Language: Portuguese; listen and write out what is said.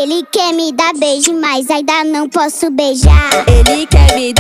Ele quer me dar beijo, mas ainda não posso beijar. Ele quer me